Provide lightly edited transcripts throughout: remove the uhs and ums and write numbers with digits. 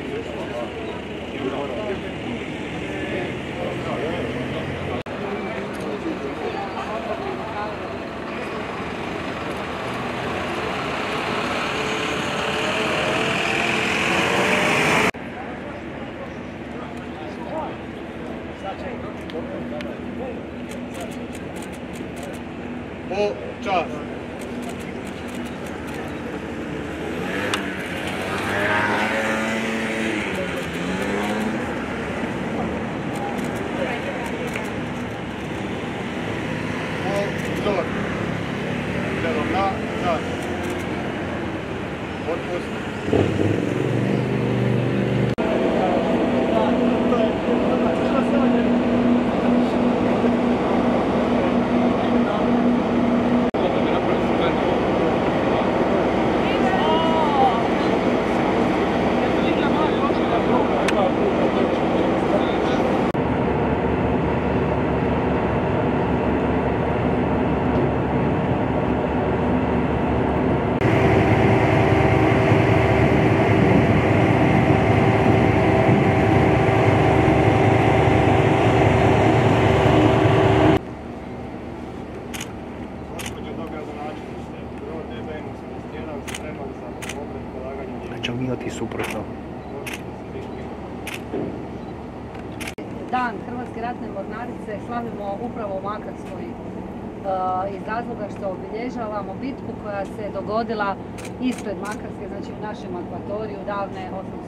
Čas. Pozor. Idemo nazad. Otpusti. Ćemo mi oti suprotno. Dan Hrvatske ratne mornarice slavimo upravo u Makarskoj iz razloga što obilježavamo bitku koja se dogodila ispred Makarske, znači u našem akvatoriju davne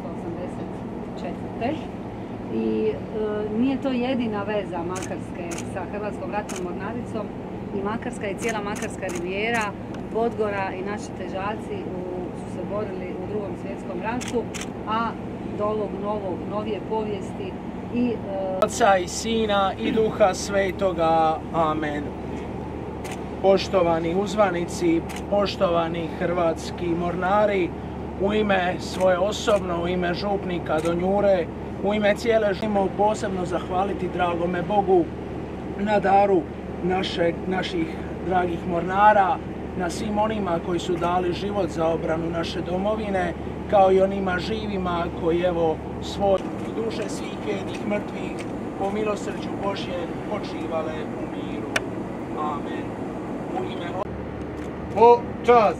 884. I nije to jedina veza Makarske sa Hrvatskom ratnom mornaricom. I Makarska i cijela Makarska rivijera, Podgora i naši težaci su se borili u Drugom svjetskom ratu, a do ovog novije povijesti i Oca i Sina i Duha Svetoga. Amen. Poštovani uzvanici, poštovani hrvatski mornari, u ime svoje osobno, u ime župnika Donjure, u ime cijele želimo posebno zahvaliti dragome Bogu na daru naših dragih mornara, na svim onima koji su dali život za obranu naše domovine, kao i onima živima koji evo svoje duše svih vjernih mrtvih po milosrđu Božje počivale u miru. Amen. U ime Čas.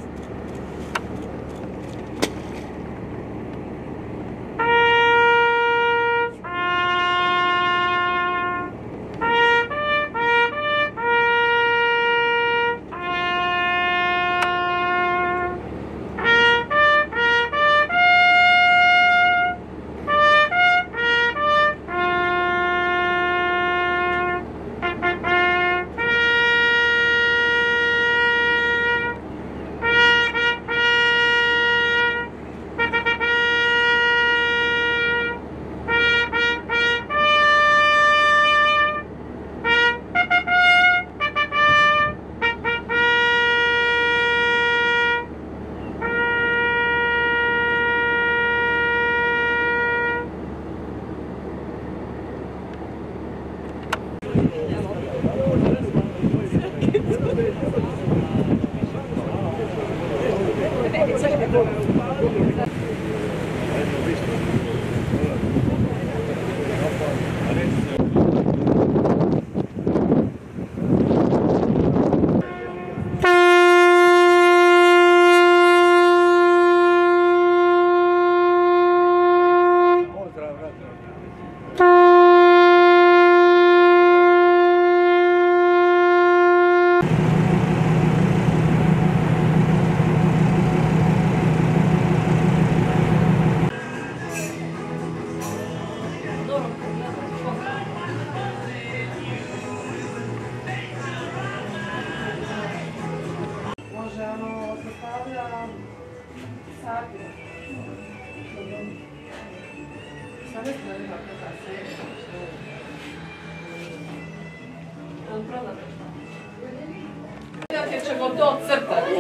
Jer ćemo to crtati.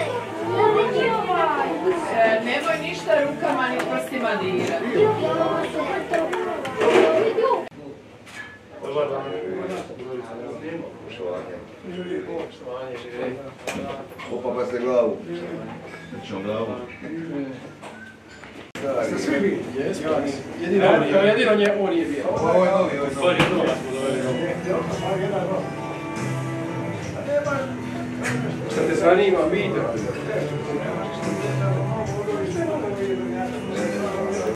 Nemoj ništa rukama ni prstima dirati. Opapa se glavu. Ste svi bili? Jesmo. Jedino on nije bio. Ovo je novi, ovo je novi. Šta te zanima, video?